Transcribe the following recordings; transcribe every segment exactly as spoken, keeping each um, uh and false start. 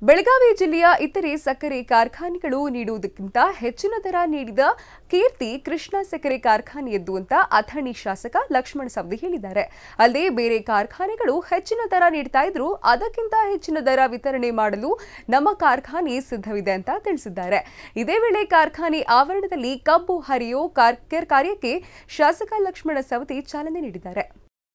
ಬೆಳಗಾವಿ ಜಿಲ್ಲೆಯ ಇತರೆ ಸಕ್ಕರೆ ಕಾರ್ಖಾನೆಗಳು ನೀಡುವುದಕ್ಕಿಂತ ಹೆಚ್ಚಿನ ದರ ನೀಡಿದ ಕೀರ್ತಿ ಕೃಷ್ಣ ಸಕ್ಕರೆ ಕಾರ್ಖಾನೆಯದ್ದು ಅಂತ ಅಥಣಿ ಶಾಸಕ ಲಕ್ಷ್ಮಣ ಸವದಿ ಹೇಳಿದ್ದಾರೆ. ಅಲ್ಲದೆ ಬೇರೆ ಕಾರ್ಖಾನೆಗಳು ಹೆಚ್ಚಿನ ದರ ನೀಡ್ತಾ ಇದ್ರು ಅದಕ್ಕಿಂತ ಹೆಚ್ಚಿನ ದರ ವಿತರಣೆ ಮಾಡಲು ನಮ್ಮ ಕಾರ್ಖಾನೆ ಸಿದ್ಧವಿದೆ ಅಂತ ತಿಳಿಸಿದ್ದಾರೆ. ಇದೇ ವೇಳೆ ಕಾರ್ಖಾನೆ ಆವರಣದಲ್ಲಿ ಕಬ್ಬು ಹರಿಯೋ ಕಾರ್ಯಕ್ಕೆ ಶಾಸಕ ಲಕ್ಷ್ಮಣ ಸವದಿ ಚಾಲನೆ ನೀಡಿದ್ದಾರೆ.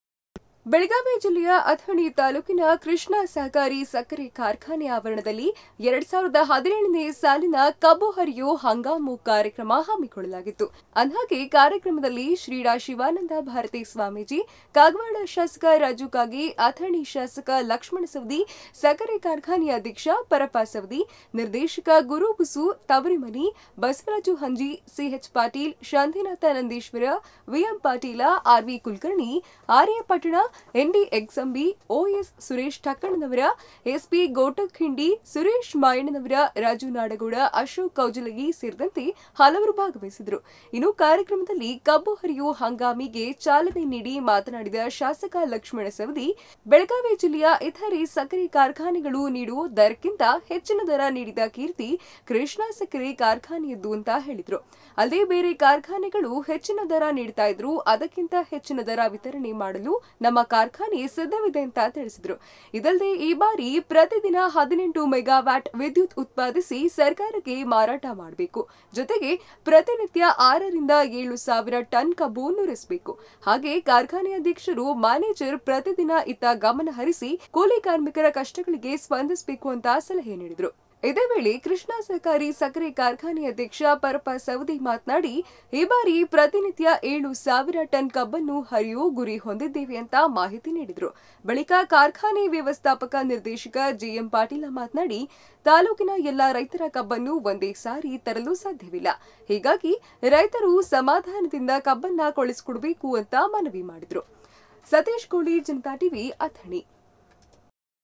ಬೆಳಗಾವಿ ಜಿಲ್ಲೆಯ ಅಥಣಿ ತಾಲೂಕಿನ ಕೃಷ್ಣ ಸಹಕಾರಿ ಸಕ್ಕರೆ ಕಾರ್ಖಾನೆ ಆವರಣದಲ್ಲಿ ಎರಡ್ ಸಾವಿರದ ಹದಿನೇಳನೇ ಸಾಲಿನ ಕಬ್ಬು ಹರಿಯೋ ಹಂಗಾಮು ಕಾರ್ಯಕ್ರಮ ಹಮ್ಮಿಕೊಳ್ಳಲಾಗಿತ್ತು. ಅಂದಹಾಗೆ ಕಾರ್ಯಕ್ರಮದಲ್ಲಿ ಶ್ರೀಡಾ ಶಿವಾನಂದ ಭಾರತಿ ಸ್ವಾಮೀಜಿ, ಕಾಗವಾಡ ಶಾಸಕ ರಾಜು ಕಾಗಿ, ಅಥಣಿ ಶಾಸಕ ಲಕ್ಷ್ಮಣ ಸವದಿ, ಸಕ್ಕರೆ ಕಾರ್ಖಾನೆಯ ಅಧ್ಯಕ್ಷ ಪರಪ್ಪ ಸವದಿ, ನಿರ್ದೇಶಕ Guru Busu Tavarimani, Basavaraju Hanji, C H Patil, Shantinatha Nandishwara, V M Patila, R V Kulkarni, Arya Pattana, N D Eksambi, O S Suresh Thakkannanavara, S P Gotakhindi, Suresh Mayannanavara, Raju Nadagouda, Ashok Kaujalagi ಸೇರಿದಂತೆ ಹಲವರು ಭಾಗವಹಿಸಿದರು. ಇನ್ನು ಕಾರ್ಯಕ್ರಮದಲ್ಲಿ ಕಬ್ಬು ಹರಿಯೋ ಹಂಗಾಮಿಗೆ ಚಾಲನೆ ನೀಡಿ ಮಾತನಾಡಿದ ಶಾಸಕ ಲಕ್ಷ್ಮಣ ಸವದಿ, ಬೆಳಗಾವಿ ಜಿಲ್ಲೆಯ ಇತರೆ ಸಕ್ಕರೆ ಕಾರ್ಖಾನೆಗಳು ನೀಡುವ ದರಕ್ಕಿಂತ ಹೆಚ್ಚಿನ ದರ ನೀಡಿದ ಕೀರ್ತಿ ಕೃಷ್ಣ ಸಕ್ಕರೆ ಕಾರ್ಖಾನೆಯದ್ದು ಅಂತ ಹೇಳಿದರು. ಅಲ್ಲದೆ ಬೇರೆ ಕಾರ್ಖಾನೆಗಳು ಹೆಚ್ಚಿನ ದರ ನೀಡ್ತಾ ಇದ್ರು ಅದಕ್ಕಿಂತ ಹೆಚ್ಚಿನ ದರ ವಿತರಣೆ ಮಾಡಲು ನಮ್ಮ ಕಾರ್ಖಾನೆ ಸಿದ್ಧವಿದೆ ಅಂತ ತಿಳಿಸಿದರು. ಇದಲ್ಲದೆ ಈ ಬಾರಿ ಪ್ರತಿದಿನ ಹದಿನೆಂಟು ಮೆಗಾವ್ಯಾಟ್ ವಿದ್ಯುತ್ ಉತ್ಪಾದಿಸಿ ಸರ್ಕಾರಕ್ಕೆ ಮಾರಾಟ ಮಾಡಬೇಕು. ಜೊತೆಗೆ ಪ್ರತಿನಿತ್ಯ ಆರರಿಂದ ಏಳು ಸಾವಿರ ಟನ್ ಕಬ್ಬು ನುರಿಸಬೇಕು. ಹಾಗೆ ಕಾರ್ಖಾನೆ ಅಧ್ಯಕ್ಷರು, ಮ್ಯಾನೇಜರ್ ಪ್ರತಿದಿನ ಇತ್ತ ಗಮನ ಹರಿಸಿ ಕೂಲಿ ಕಾರ್ಮಿಕರ ಕಷ್ಟಗಳಿಗೆ ಸ್ಪಂದಿಸಬೇಕು ಅಂತ ಸಲಹೆ ನೀಡಿದರು. ಇದೇ ವೇಳೆ ಕೃಷ್ಣ ಸಹಕಾರಿ ಸಕ್ಕರೆ ಕಾರ್ಖಾನೆ ಅಧ್ಯಕ್ಷ ಪರಪ್ಪ ಸವದಿ ಮಾತನಾಡಿ, ಈ ಬಾರಿ ಪ್ರತಿನಿತ್ಯ ಏಳು ಸಾವಿರ ಟನ್ ಕಬ್ಬನ್ನು ಹರಿಯೋ ಗುರಿ ಹೊಂದಿದ್ದೇವೆ ಅಂತ ಮಾಹಿತಿ ನೀಡಿದರು. ಬಳಿಕ ಕಾರ್ಖಾನೆ ವ್ಯವಸ್ಥಾಪಕ ನಿರ್ದೇಶಕ ಜಿಎಂ ಪಾಟೀಲ ಮಾತನಾಡಿ, ತಾಲೂಕಿನ ಎಲ್ಲಾ ರೈತರ ಕಬ್ಬನ್ನು ಒಂದೇ ಸಾರಿ ತರಲು ಸಾಧ್ಯವಿಲ್ಲ. ಹೀಗಾಗಿ ರೈತರು ಸಮಾಧಾನದಿಂದ ಕಬ್ಬನ್ನ ಕೊಳಿಸಿಕೊಡಬೇಕು ಅಂತ ಮನವಿ ಮಾಡಿದರು. ಸತೀಶ್ ಕೋಳಿ, ಜನತಾ ಟಿವಿ, ಅಥಣಿ.